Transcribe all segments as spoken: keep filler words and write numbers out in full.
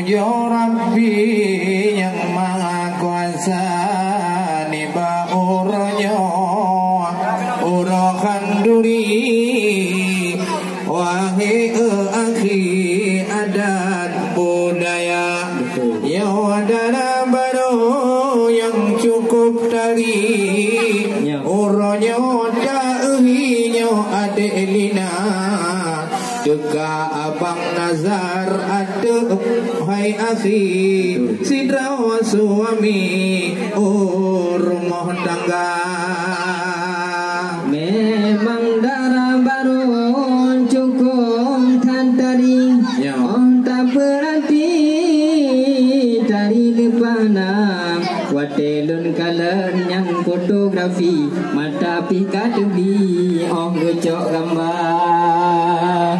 puja Rabbi yang maha kuasa niba uronyo uro kanduri wahai akhi adat budaya yo adalah baru yang cukup tari uronyo dahinya adik lina Deka abang Nazar ada hai akhi sidra wa suami oh rumah tangga memang darah baru cukup tantari om tak berarti dari lepana watelun kalen yang fotografi mata pika tebi om gecok gambar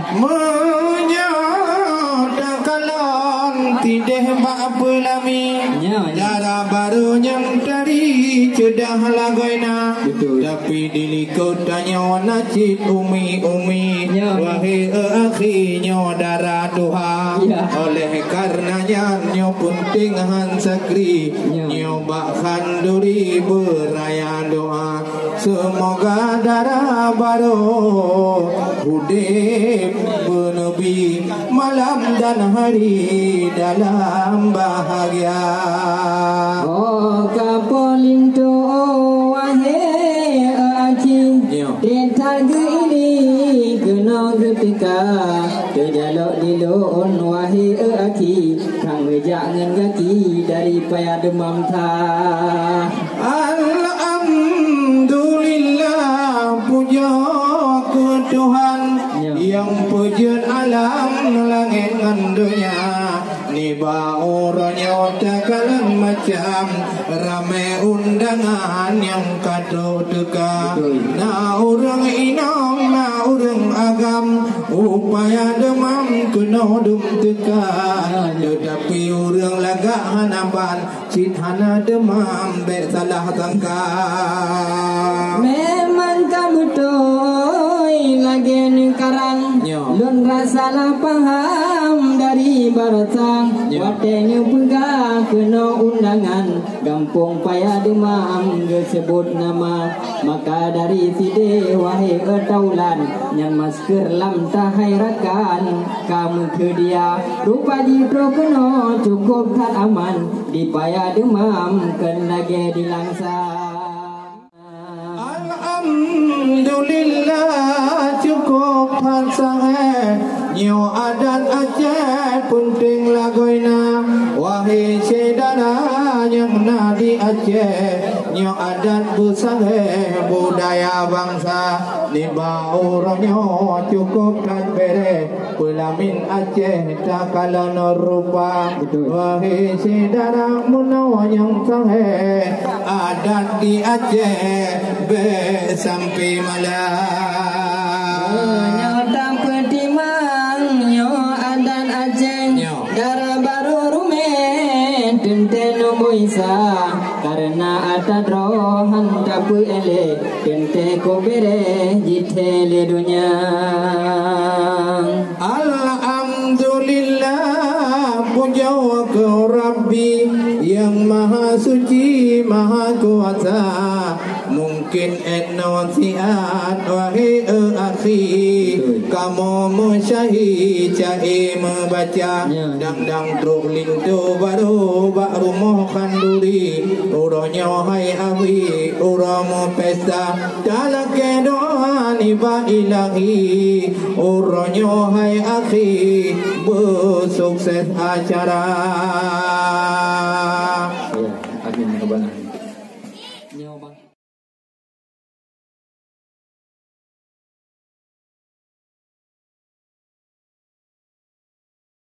menyota kalon tidak apa lami darah baru yang dari cedah lagoina tapi dilikut tanya najib umi umi wahai akhi nyo darah doha oleh karenanya nyo penting han sakri nyo bak khanduri beraya doa semoga darah baru hudib bernabi malam dan hari dalam bahagia. Oh kapolinto wahai akhi dentar ini kena ketika kejalok dilon wahai akhi kang jangan kaki dari payah demam ta. Alhamdulillah puja ke Tuhan yang pujian alam langit dan dunia ni bauranya takalan macam ramai undangan yang kado teka na orang inong na orang agam upaya demam kena dum teka tetapi orang lagak hanaban cit hana demam be salah tangka memang kamu toy lagi karang lun rasalah paham dari baratang watenya pegah kena undangan gampung payah demam gesebut nama maka dari side wahai ketaulan yang masker lam tahai rakan kamu ke dia rupa jipro kena cukup tak aman di payah demam kena ge dilangsa. Alhamdulillah cukup sangat nyo adat Aceh penting lagoina wahai saudara yang nadi Aceh nyo adat busane budaya bangsa ni baurnya cukup dan bere pelamin Aceh tak kalah rupa wahai saudara munawa yang sange adat di Aceh be sampai malam nyata petimang nyo adan Aceh darah baru rumen tenteno boisa karena adat rohan tapu ele tente ko bere jitele dunia. Alhamdulillah puja ke Rabbi yang maha suci maha kuasa mungkin etno siat wahai akhi kamu musyahid cai membaca dang-dang truk lintu baru bak rumah kanduri uronya hai awi uramu pesta dalake doa niba ilahi uronya hai akhi bersukses acara.